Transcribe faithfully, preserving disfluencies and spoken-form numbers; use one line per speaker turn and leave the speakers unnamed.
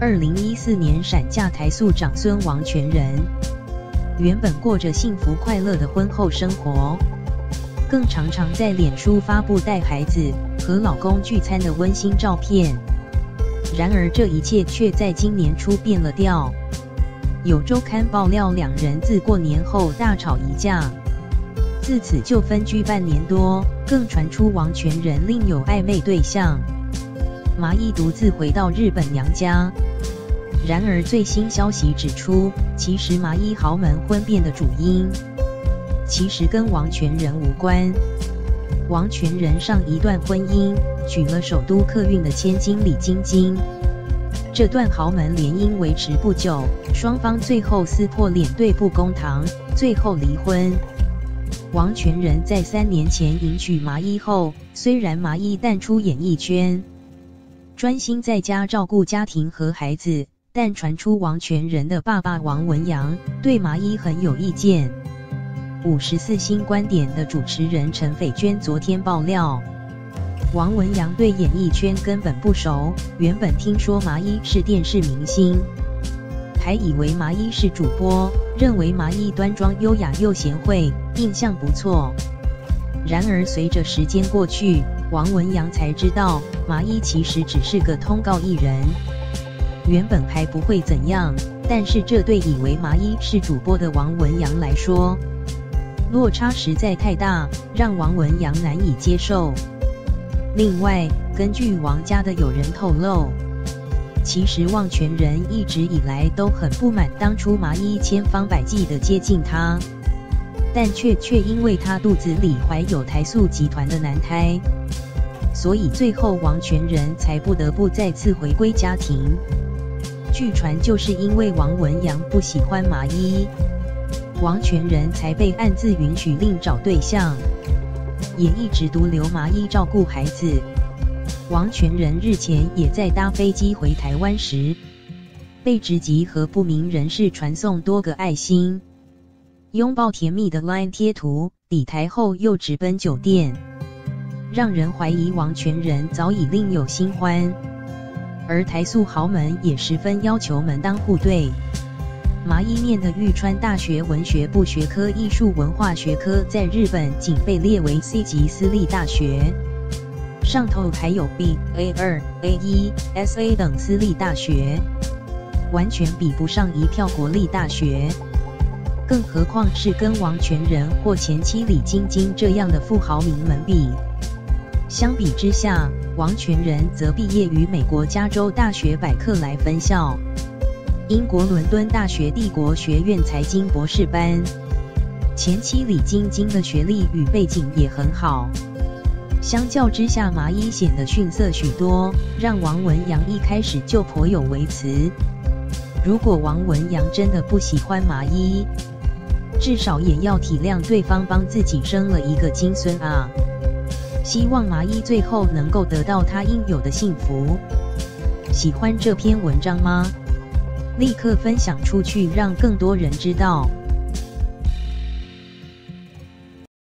二零一四年闪嫁台塑长孙王全仁，原本过着幸福快乐的婚后生活，更常常在脸书发布带孩子和老公聚餐的温馨照片。然而这一切却在今年初变了调。有周刊爆料，两人自过年后大吵一架，自此就分居半年多，更传出王全仁另有暧昧对象。麻衣独自回到日本娘家。然而最新消息指出，其实麻衣豪门婚变的主因，其实跟王全仁无关。王全仁上一段婚姻娶了首都客运的千金李晶晶，这段豪门联姻维持不久，双方最后撕破脸，对簿公堂，最后离婚。王全仁在三年前迎娶麻衣后，虽然麻衣淡出演艺圈，专心在家照顾家庭和孩子，但传出王全仁的爸爸王文洋对麻衣很有意见。五十四新观点的主持人陈斐娟昨天爆料，王文洋对演艺圈根本不熟，原本听说麻衣是电视明星，还以为麻衣是主播，认为麻衣端庄优雅又贤惠，印象不错。然而随着时间过去，王文洋才知道麻衣其实只是个通告艺人，原本还不会怎样，但是这对以为麻衣是主播的王文洋来说，落差实在太大，让王文洋难以接受。另外，根据王家的友人透露，其实王全仁一直以来都很不满当初麻衣千方百计地接近他，但却却因为他肚子里怀有台塑集团的男胎，所以最后王全仁才不得不再次回归家庭。据传就是因为王文洋不喜欢麻衣，王全仁才被暗自允许另找对象，也一直独留麻衣照顾孩子。王全仁日前也在搭飞机回台湾时，被直击和不明人士传送多个爱心、拥抱甜蜜的 LINE 贴图，抵台后又直奔酒店，让人怀疑王全仁早已另有新欢。而台塑豪门也十分要求门当户对。麻衣念的玉川大学文学部学科艺术文化学科在日本仅被列为 C 级私立大学，上头还有 B、A 二、A 一、S A 等私立大学，完全比不上一票国立大学，更何况是跟王全仁或前妻李晶晶这样的富豪名门比。相比之下，王全仁则毕业于美国加州大学百克莱分校、英国伦敦大学帝国学院财经博士班，前妻李晶晶的学历与背景也很好。相较之下，麻衣显得逊色许多，让王文洋一开始就颇有微词。如果王文洋真的不喜欢麻衣，至少也要体谅对方帮自己生了一个金孙啊！希望麻衣最后能够得到他应有的幸福。喜欢这篇文章吗？立刻分享出去，让更多人知道。